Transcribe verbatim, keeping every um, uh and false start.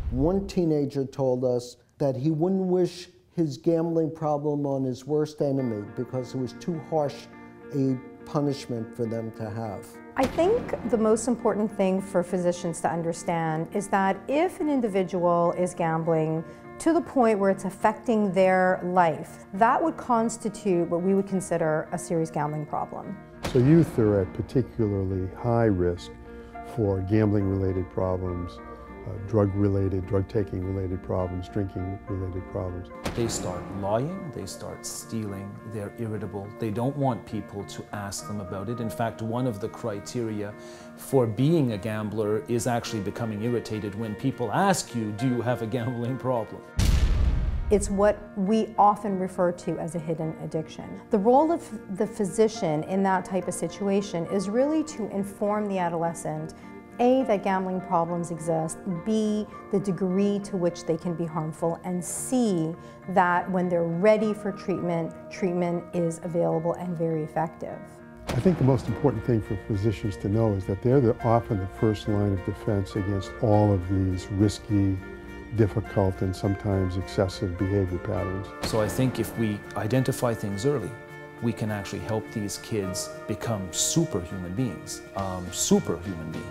One teenager told us that he wouldn't wish his gambling problem on his worst enemy because it was too harsh a punishment for them to have. I think the most important thing for physicians to understand is that if an individual is gambling to the point where it's affecting their life, that would constitute what we would consider a serious gambling problem. So youth are at particularly high risk for gambling-related problems, uh, drug-related, drug-taking related problems, drinking-related problems. They start lying, they start stealing, they're irritable. They don't want people to ask them about it. In fact, one of the criteria for being a gambler is actually becoming irritated when people ask you, do you have a gambling problem? It's what we often refer to as a hidden addiction. The role of the physician in that type of situation is really to inform the adolescent, A, that gambling problems exist, B, the degree to which they can be harmful, and C, that when they're ready for treatment, treatment is available and very effective. I think the most important thing for physicians to know is that they're the, often the first line of defense against all of these risky, difficult, and sometimes excessive behavior patterns. So I think if we identify things early, we can actually help these kids become superhuman beings, um, superhuman beings.